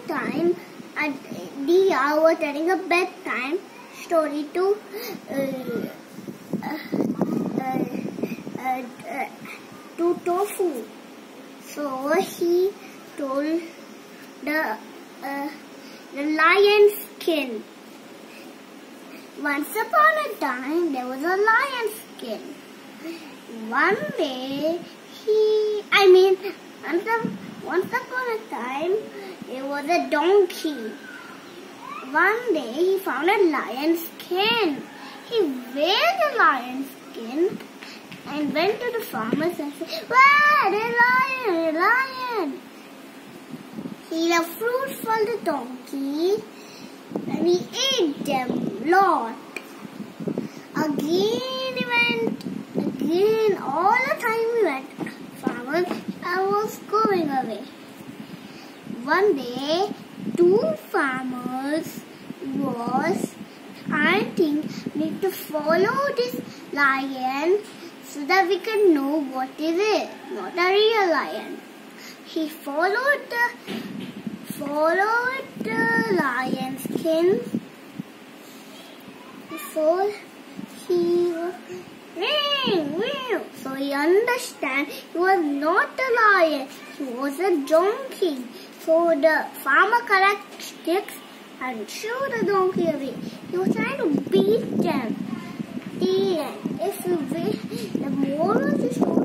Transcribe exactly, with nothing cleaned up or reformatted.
time, at the hour telling a bedtime story to uh, uh, uh, uh, uh, to Tofu. So he told the uh, the lion skin. Once upon a time, there was a lion skin. One day, he, I mean, once, once upon a time, there was a donkey. One day, he found a lion skin. He wear the lion skin and went to the farmers and said, "Wow, a lion, a lion!" He left fruits for the donkey and he ate them lot. Again he went, again all the time he went. Farmer, I was going away. One day, two farmers was hunting, need to follow this lion so that we can know what is it, not a real lion. He followed the followed the lion skin. So he was ring, ring. So he understand he was not a lion, he was a donkey. So the farmer collect sticks and shoo the donkey away. He was trying to beat them. The end. If you wish, the moral of the story